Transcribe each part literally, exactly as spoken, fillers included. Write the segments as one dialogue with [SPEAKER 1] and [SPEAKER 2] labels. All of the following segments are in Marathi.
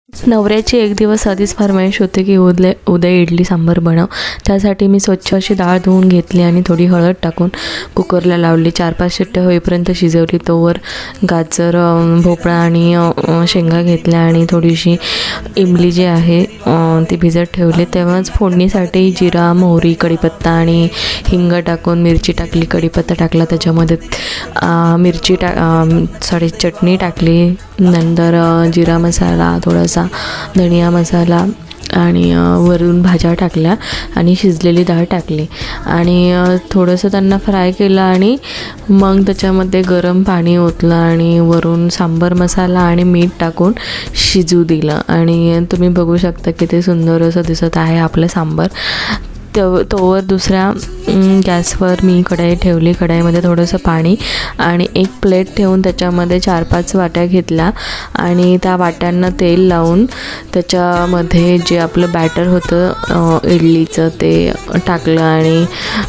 [SPEAKER 1] नवऱ्याची एक दिवस आधीच फरमाईश होते की उद्या उद्या इडली सांबार बनव. त्यासाठी मी स्वच्छ अशी डाळ धुवून घेतली आणि थोडी हळद टाकून कुकरला लावली. चार पाच शिट्ट्या होईपर्यंत शिजवली. तोवर गाजर, भोपळा आणि शेंगा घेतल्या आणि थोडीशी इमली जी आहे ती भिजत ठेवली. तेव्हाच फोडणीसाठी जिरा, मोहरी, कढीपत्ता आणि हिंग टाकून मिरची टाकली, कढीपत्ता टाकला, त्याच्यामध्ये मिरची टा सॉरी चटणी टाकली, नंतर जिरा मसाला, थोडासा धनिया मसाला आणि वरून भाज्या टाकल्या आणि शिजलेली डाळ टाकली आणि थोडंसं त्यांना फ्राय केलं आणि मग त्याच्यामध्ये गरम पाणी ओतलं आणि वरून सांबार मसाला आणि मीठ टाकून शिजू दिलं. आणि तुम्ही बघू शकता किती सुंदर असं दिसत आहे आपलं सांबार. तो तोवर दुसऱ्या गॅसवर मी कढई ठेवली. कढईमध्ये थोडंसं पाणी आणि एक प्लेट ठेवून त्याच्यामध्ये चार पाच वाट्या घेतल्या आणि त्या वाट्यांना तेल लावून त्याच्यामध्ये जे आपलं बॅटर होतं इडलीचं ते टाकलं आणि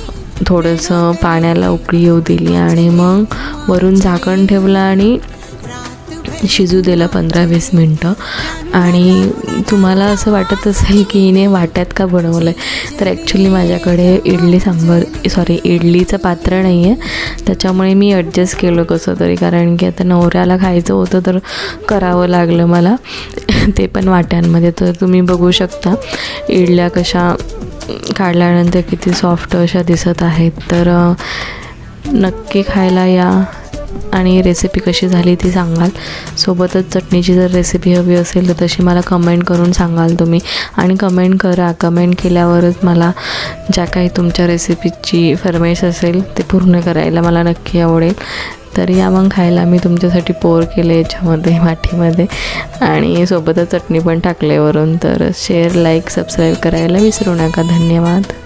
[SPEAKER 1] थोडंसं पाण्याला उकळी येऊ दिली आणि मग वरून झाकण ठेवलं आणि शिजू दिलं पंधरा वीस मिनटं. आणि तुम्हाला असं वाटत असेल की हिने वाट्यात का बनवलं आहे, तर ॲक्च्युली माझ्याकडे इडली सांबार सॉरी इडलीचं पात्र नाही आहे, त्याच्यामुळे मी ॲडजस्ट केलं कसं तरी. कारण की आता नवऱ्याला खायचं होतं तर करावं लागलं मला ते पण वाट्यांमध्ये. तर तुम्ही बघू शकता इडल्या कशा काढल्यानंतर किती सॉफ्ट अशा दिसत आहेत. तर नक्की खायला या आणि रेसिपी कशी झाली ती सांगाल. सोबतच चटणीची जर रेसिपी हवी असेल तर तशी मला कमेंट करून सांगाल तुम्ही. आणि कमेंट करा, कमेंट केल्यावरच मला ज्या काही तुमच्या रेसिपीची फरमाईश असेल ते पूर्ण करायला मला नक्की आवडेल. तर या मग खायला मी तुमच्यासाठी पोर केले याच्यामध्ये वाटीमध्ये आणि सोबतच चटणी पण टाकले वरून. तर शेअर, लाईक, सबस्क्राईब करायला विसरू नका. धन्यवाद.